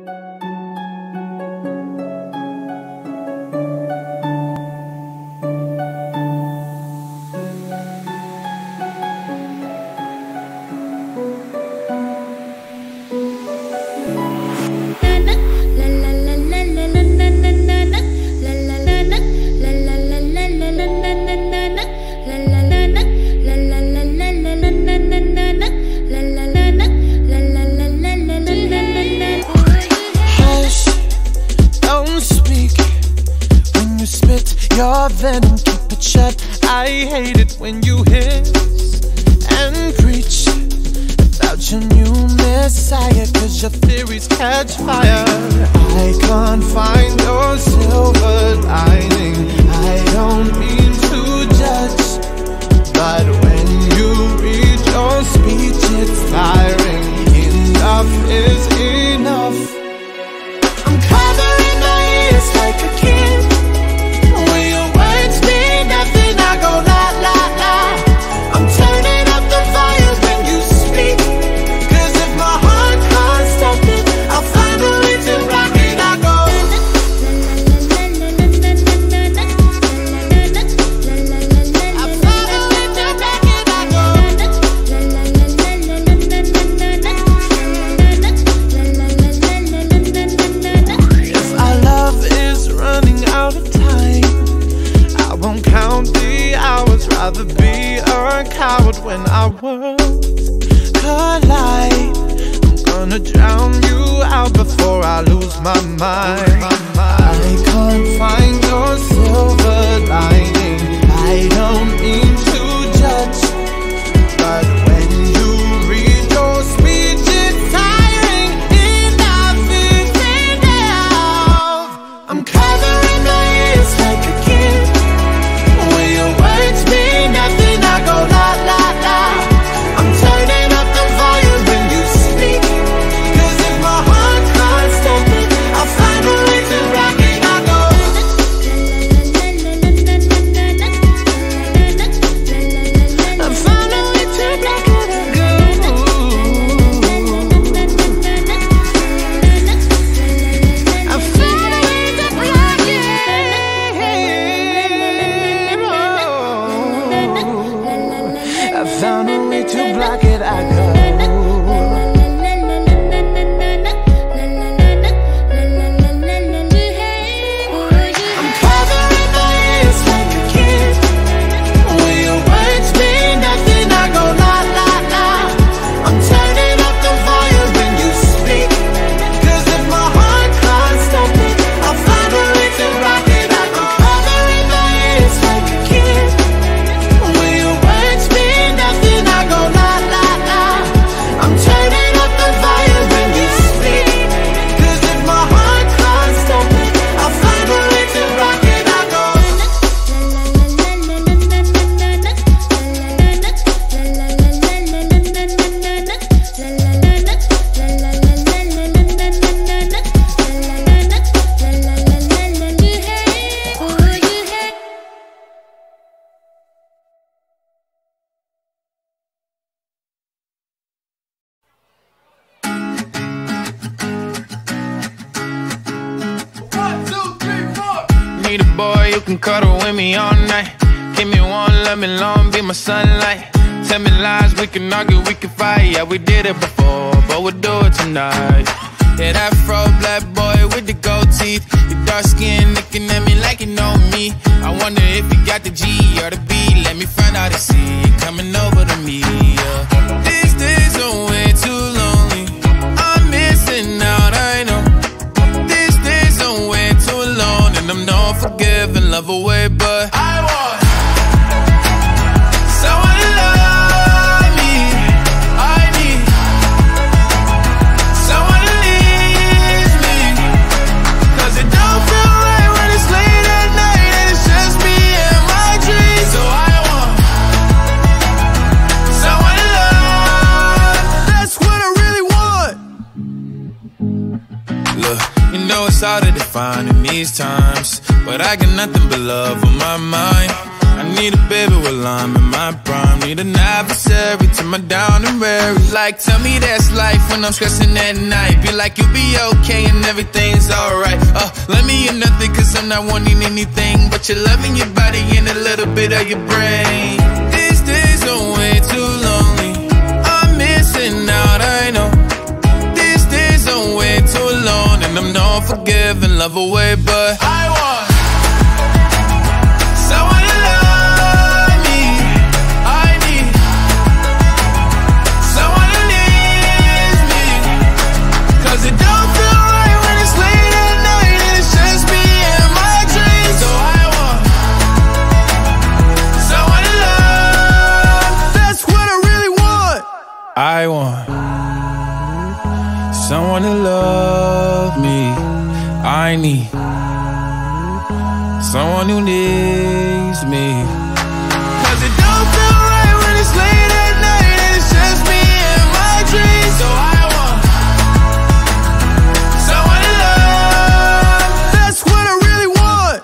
Your venom, keep it shut. I hate it when you hiss and preach about your new messiah, cause your theories catch fire. I can't find your silver lining. I don't mean to judge, but when you read your speech, it's tiring. Enough is enough. I'm covering my ears like a kid. When your words mean nothing, I go la la la. I'm turning up the volume when you speak, cause if my heart can't stop it, I'll find a way to rock it. I go if our love is running out of time, I won't count the hours. Rather be a coward when our worlds collide. I'm gonna drown you out before I lose my mind. I can't find your silver lining. I don't mean to judge, but when you read your speech, it's tiring. Enough is enough. I'm covering my ears like a kid. When your words mean nothing, I go la la la. I'm turning up the volume when you speak, cause if my heart can't stop it, I'll find a way to rock it. I go I found a way to rock it. I go I found a way to rock it. I found a way to block it. I go. I'm covering my ears like a kid. When your words mean nothing, I go la la la. I'm turning up the volume when you speak, cause if my heart can't stop it, I'll find a way to rock it. I'm covering my ears like a kid. When your words mean nothing, I go la la la. I'm turning up the volume when you speak, cause if my heart can't stop it, I'll find a way to rock it. I go Need a boy who can cuddle with me all night. Give me one, let me long, be my sunlight. Tell me lies, we can argue, we can fight. Yeah, we did it before, but we'll do it tonight. Yeah, that fro black boy with the gold teeth, your dark skin looking at me like you know me. I wonder if you got the G or the B. Let me find out and see you coming over to me. Yeah. These days are way too lonely. I'm missing out, I know. These days are way too alone, and I'm not forgiving, love away, but I want someone to love me. I need someone to leave me, cause it don't feel right when it's late at night and it's just me and my dreams. So I want someone to love. That's what I really want. Look, you know it's hard to define in these times, but I got nothing but love on my mind. I need a baby while I'm in my prime. Need an adversary to my down and weary. Like, tell me that's life when I'm stressing at night. Be like, you'll be okay and everything's alright. Let me in nothing cause I'm not wanting anything but your love and your body and a little bit of your brain. These days are way too lonely. I'm missing out, I know. These days are way too long, and I'm not forgiving love away, but I want someone to love me. I need someone who needs me, cause it don't feel right when it's late at night and it's just me and my dreams. So I want someone to love. That's what I really want. I want someone to love me. I need someone who needs me, cause it don't feel right when it's late at night and it's just me and my dreams. So I want someone to love. That's what I really want.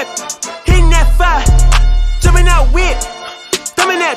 hitting that fire, jumping out whip, drumming that,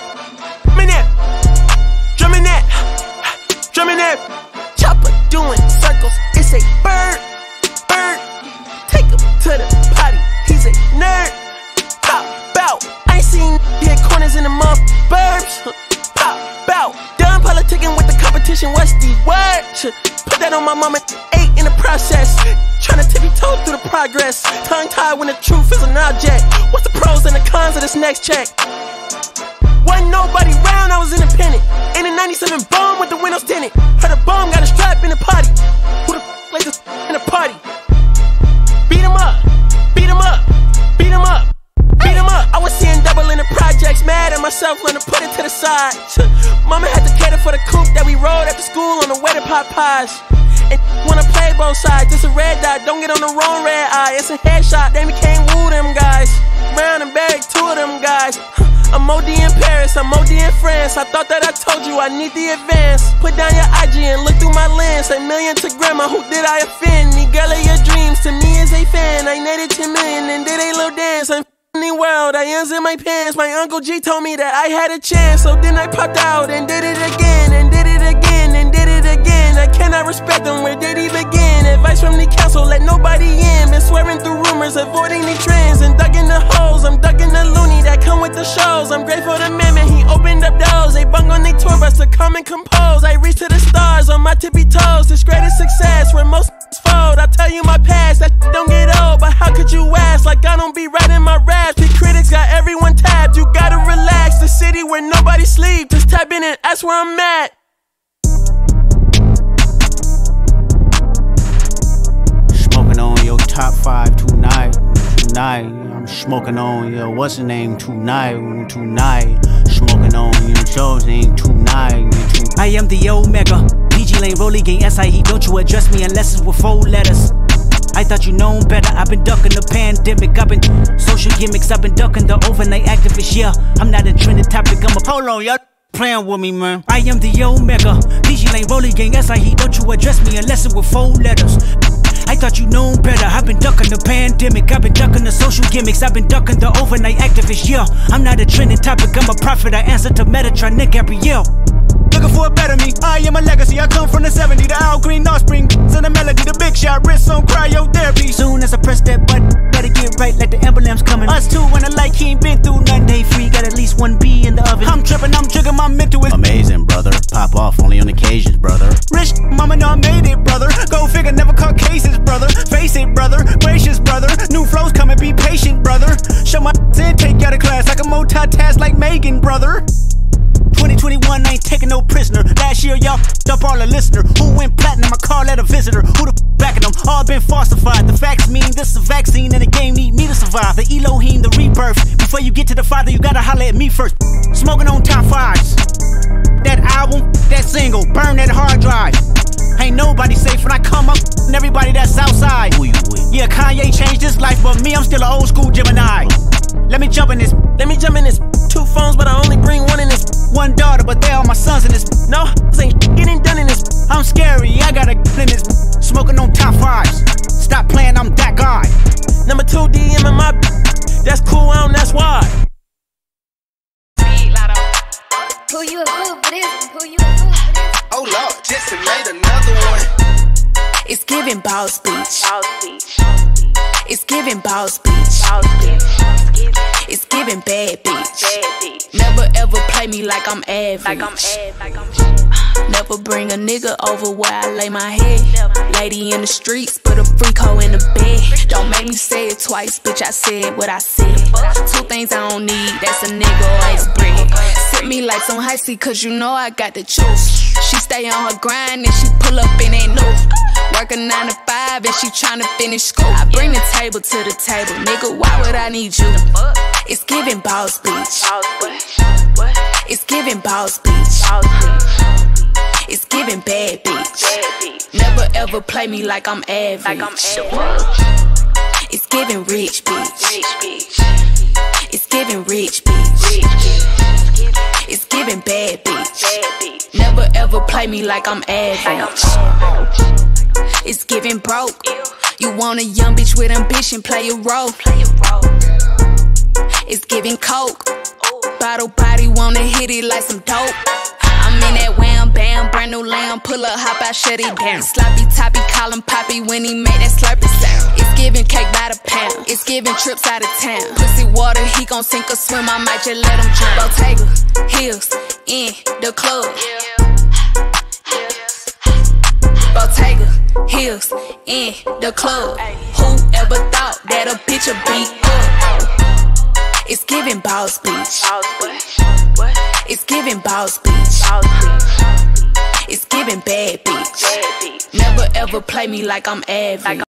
drumming that, chopper doing circles. It's a bird, take him to the potty. He's a nerd. Pop out, I ain't seen hit corners in the burbs. Pop out, done politicking with the competition. What's the word? Put that on my mama. 8 in the process. Tryna tippy-toe through the progress. Tongue-tied when the truth is an object. What's the pros and the cons of this next check? Wasn't nobody round, I was independent. In a 97 bomb with the windows tinted. Heard a bomb got a strap in the party. Who the f like this in a party? Beat 'em up, beat 'em up, beat 'em up, beat 'em up. I was seeing double in the projects, mad at myself, learned to put it to the side. Mama had to cater for the coupe that we rode after school on the way to pot pies. And wanna play both sides, it's a red dot, don't get on the wrong red eye. It's a headshot, they became woo them guys. Round and back, 2 of them guys. I'm OD in Paris, I'm OD in France. I thought that I told you I need the advance. Put down your IG and look through my lens. $1 million to grandma, who did I offend? The girl of your dreams to me is a fan. I netted 10 million and did a little dance. I'm the world, I ends in my pants. My Uncle G told me that I had a chance. So then I popped out and did it again, and did it again, and did it again. I cannot respect them, where did he begin? Advice from the council, let nobody in. Been swearing through rumors, avoiding the trends. And ducking the holes, I'm ducking the loony that come with the shows. I'm grateful to man, he opened up doors. They bung on they tour bus to come and compose. I reach to the stars on my tippy toes. This greatest success, where most fold. I tell you my past, that don't get old. But how could you ask, like I don't be writing my raps? The critics got everyone tapped, you gotta relax. The city where nobody sleep, just tap in and ask where I'm at. Smoking on your top 5 tonight. I'm smoking on your what's the name tonight. Smoking on your show's name tonight. I am the Omega, PG Lane, Rolly Gang, SIE. Don't you address me unless it's with 4 letters. I thought you known better, I've been ducking the pandemic. I've been social gimmicks, I've been ducking the overnight activists. Yeah, I'm not a trending topic, I'm a hold on, y'all playing with me, man. I am the Omega, PG Lane, Rolly Gang, SIE. Don't you address me unless it's with 4 letters. I thought you known better, I've been ducking the pandemic. I've been ducking the social gimmicks, I've been ducking the overnight activists. Yeah, I'm not a trending topic, I'm a prophet. I answer to Metatron, Nick Gabrielle. Looking for a better me, I am a legacy. I come from the 70s, the Al Green offspring. So the melody, the big shot, wrist on cryotherapy. Soon as I press that button, better get right like the emblem's coming. Us two when I like, he ain't been through nothing. Day free, got at least 1 B in the oven. I'm tripping, I'm jigging, my mental is amazing, brother. Pop off only on occasions, brother. Rich, mama know I made it, brother. Go figure, never caught cases, brother. Face it, brother. Gracious, brother. New flows coming, be patient, brother. Show my and take you out of class like a multitask like Megan, brother. 2021, I ain't taking no prisoner. Last year, y'all up all the listener. Who went platinum? I call that a visitor. Who the backing them? All been falsified. The facts mean this is a vaccine and the game need me to survive. The Elohim, the rebirth. Before you get to the Father, you gotta holler at me first. Smoking on top 5s. That album, that single, burn that hard drive. Ain't nobody safe when I come up, and everybody that's outside. Who you with? Yeah, Kanye changed his life, but me, I'm still an old school Gemini. Let me jump in this. 2 phones, but I only bring 1 in this. 1 daughter, but they all my sons in this. No, this ain't getting done in this. I'm scary, I got a in this. Smoking on top 5s. Stop playing, I'm that guy. Number 2 DM in my. That's cool, I don't, that's why. Who you a fool for this? Who you a fool for this? Oh Lord, Jesse made another one. It's giving ball speech. Boss speech. It's giving ball speech. Boss speech. It's giving bad bitch. Bad bitch. Never ever play me like I'm average. Like I'm ad, like I'm shit. Never bring a nigga over where I lay my head. Lady in the streets, put a freak hoe in the bed. Don't make me say it twice, bitch, I said what I said. 2 things I don't need, that's a nigga or his bread. Sip me like some high C, cause you know I got the juice. She stay on her grind and she pull up and ain't new. Work a 9 to 5 and she tryna finish school. I bring the table to the table, nigga, why would I need you? It's giving ball speech. Boss speech. It's giving ball speech. Boss speech. It's giving bad bitch. Bad bitch. Never ever play me like I'm average. Like I'm average. It's giving rich bitch. Rich bitch. It's giving rich bitch. Rich bitch. It's giving bad bitch. Bad bitch. Never ever play me like I'm Like I'm average. average. It's giving broke. You want a young bitch with ambition, play a role. Play a role. It's giving coke. Bottle body wanna hit it like some dope. I'm in that wham bam, brand new lamb. Pull up, hop out, shut it down. Sloppy toppy, call him Poppy when he make that slurpy sound. It's giving cake by the pound. It's giving trips out of town. Pussy water, he gon' sink or swim. I might just let him drown. Bottega, heels, in the club. Bottega, heels, in the club. Whoever thought that a bitch would beat up? It's giving boss bitch. It's giving boss bitch. It's giving bad bitch. Never ever play me like I'm average.